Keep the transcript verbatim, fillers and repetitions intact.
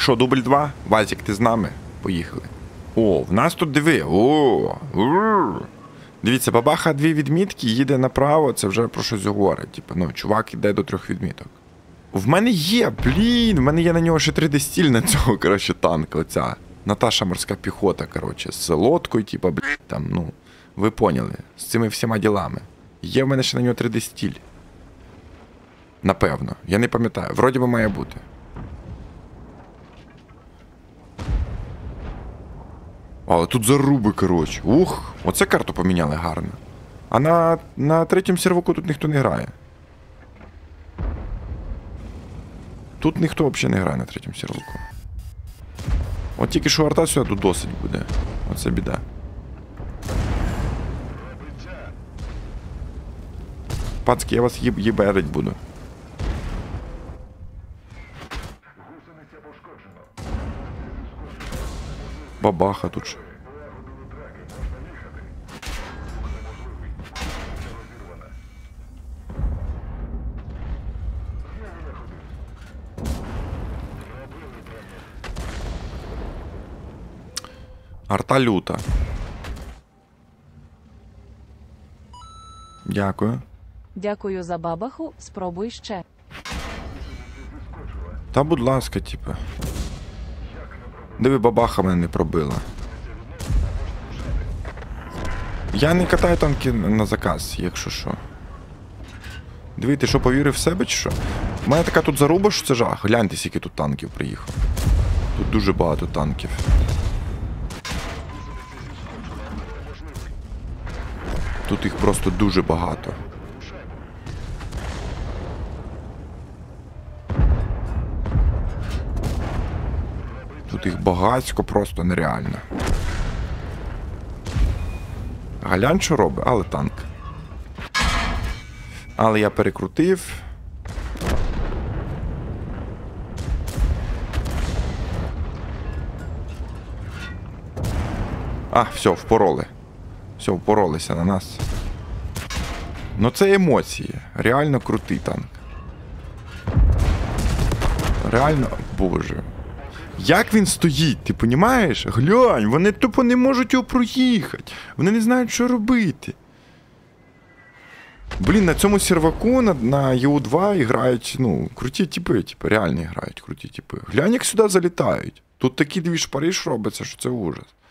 Що, дубль два? Вазик, ти з нами? Поїхали. О, в нас тут диви. О, ур. Дивіться, бабаха дві відмітки, їде направо, це вже про щось говорить. Типу, ну, чувак іде до трьох відміток. В мене є, блін, в мене є на нього ще три десятіль на цього, коротше, танк, оця. Наташа морська піхота, коротше, з лодкою, типу, блін, там, ну, ви поняли, з цими всіма ділами. Є в мене ще на нього три десятіль. Напевно, я не пам'ятаю, вроді би має бути. Але тут заруби, коротше. Ух, оце карту поміняли гарно. А на, на третьому серваку тут ніхто не грає. Тут ніхто взагалі не грає на третьому серваку. От тільки що арта сюди тут досить буде. Оце біда. Пацки, я вас їб, їберить буду. Бабаха тут же. Арта люта. Дякую. Дякую за бабаху, спробуй ще. Та будь ласка, типа. Диви, бабаха мене не пробила. Я не катаю танки на заказ, якщо що. Диви, ти що, повірив в себе чи що? У мене така тут заруба, що це жах. Гляньте, скільки тут танків приїхало. Тут дуже багато танків. Тут їх просто дуже багато. Тут їх багатько просто нереально. Галян що робить? Але танк. Але я перекрутив. А, все, впороли. Все, впоролися на нас. Ну це емоції. Реально крутий танк. Реально, боже. Як він стоїть, ти розумієш? Глянь, вони тупо не можуть його проїхати. Вони не знають, що робити. Блін, на цьому серваку, на, на Ю два грають, ну, круті типи, типу, реально грають круті типи. Глянь, як сюди залітають. Тут такі дві шпариш робиться, що це ужас.